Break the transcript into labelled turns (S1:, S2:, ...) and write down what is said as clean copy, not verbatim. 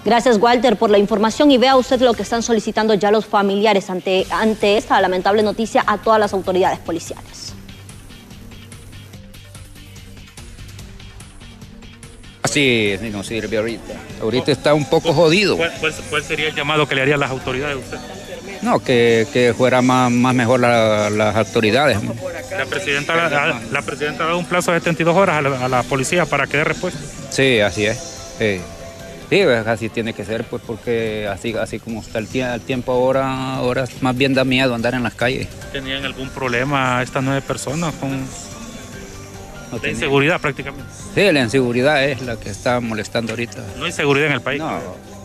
S1: Gracias, Walter, por la información, y vea usted lo que están solicitando ya los familiares ante esta lamentable noticia a todas las autoridades policiales.
S2: Sí, no sirve ahorita. Ahorita está un poco jodido.
S3: ¿Cuál sería el llamado que le harían las autoridades a usted?
S2: No, que fuera más mejor las autoridades.
S3: La presidenta ha dado un plazo de 72 horas a la policía para que dé respuesta.
S2: Sí, así es. Sí, así tiene que ser, pues, porque así como está el tiempo ahora más bien da miedo andar en las calles.
S3: ¿Tenían algún problema estas 9 personas con la inseguridad prácticamente?
S2: Sí, la inseguridad es la que está molestando ahorita.
S3: ¿No hay seguridad en el país?
S2: No.